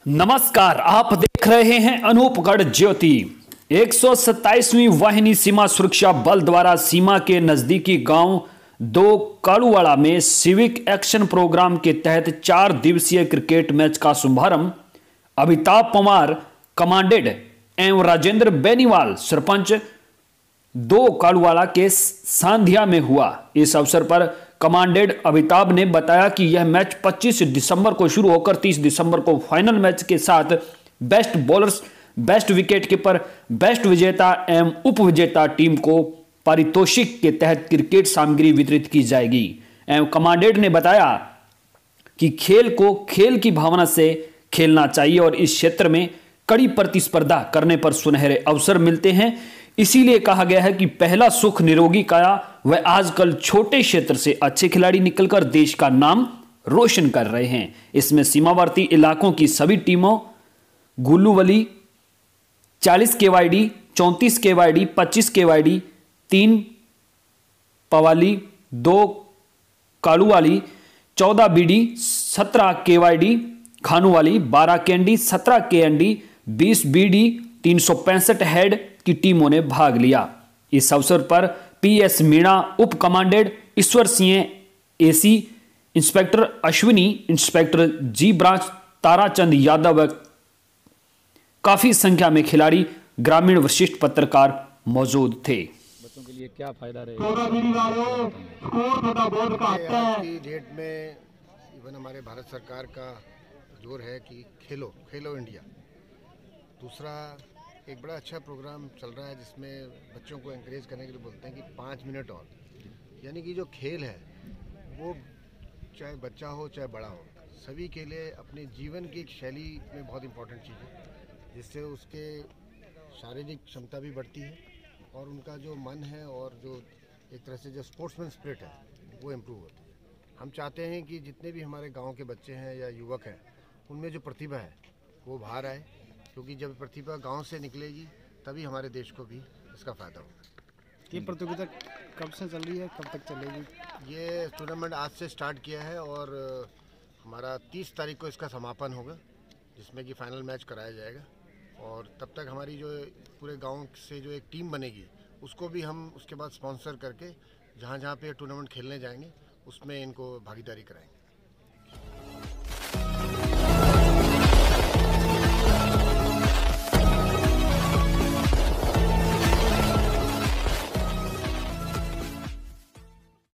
नमस्कार, आप देख रहे हैं अनूपगढ़ ज्योति। 127वीं वाहिनी सीमा सुरक्षा बल द्वारा सीमा के नजदीकी गांव दो कालूवाड़ा में सिविक एक्शन प्रोग्राम के तहत 4 दिवसीय क्रिकेट मैच का शुभारंभ अमिताभ पवार कमांडेड एवं राजेंद्र बेनीवाल सरपंच दो कालूवाड़ा के सांधिया में हुआ। इस अवसर पर कमांडेड अमिताभ ने बताया कि यह मैच 25 दिसंबर को शुरू होकर 30 दिसंबर को फाइनल मैच के साथ best bowlers, best wicket keeper, best विजेता एवं उप विजेता टीम को पारितोषिक के तहत क्रिकेट सामग्री वितरित की जाएगी। एवं कमांडेड ने बताया कि खेल को खेल की भावना से खेलना चाहिए और इस क्षेत्र में कड़ी प्रतिस्पर्धा करने पर सुनहरे अवसर मिलते हैं। इसीलिए कहा गया है कि पहला सुख निरोगी काया वह आजकल छोटे क्षेत्र से अच्छे खिलाड़ी निकलकर देश का नाम रोशन कर रहे हैं। इसमें सीमावर्ती इलाकों की सभी टीमों गुल्लूवली 40 केवाईडी, 34 केवाईडी, 25 केवाईडी, 3 पवाली, 2 Kaluwali, 14 BD, 17 KYD Khanuwali, 12 KND, 17 KND, 20 BD, 365 head की टीमों ने भाग लिया। इस अवसर पर पीएस मीणा, उप commandant Ishwar Singh AC, inspector Ashwini, inspector G branch, Tarachand Yadav व काफी संख्या में खिलाड़ी, ग्रामीण वरिष्ठ पत्रकार मौजूद थे। बच्चों के लिए क्या फायदा रहेगा? आज की डेट में इवन हमारे भारत सरकार का जोर है कि खेलो खेलो इंडिया। दूसरा एक बड़ा अच्छा प्रोग्राम चल रहा है जिसमें बच्चों को एंकरेज करने के लिए बोलते हैं कि 5 मिनट और, यानी कि जो खेल है वो चाहे बच्चा हो चाहे बड़ा हो, सभी के लिए अपने जीवन की एक शैली में बहुत इंपॉर्टेंट चीज़ है, जिससे उसके शारीरिक क्षमता भी बढ़ती है और उनका जो मन है और जो एक तरह से जो स्पोर्ट्समैन स्पिरिट है वो इम्प्रूव होती है। हम चाहते हैं कि जितने भी हमारे गांव के बच्चे हैं या युवक हैं, उनमें जो प्रतिभा है वो बाहर आए, क्योंकि जब प्रतिभा गांव से निकलेगी तभी हमारे देश को भी इसका फ़ायदा होगा। ये प्रतियोगिता कब से चल रही है, कब तक चलेगी? ये टूर्नामेंट आज से स्टार्ट किया है और हमारा 30 तारीख को इसका समापन होगा, जिसमें कि फाइनल मैच कराया जाएगा। और तब तक हमारी जो पूरे गांव से जो एक टीम बनेगी उसको भी हम उसके बाद स्पॉन्सर करके जहाँ जहाँ पे टूर्नामेंट खेलने जाएंगे उसमें इनको भागीदारी कराएंगे।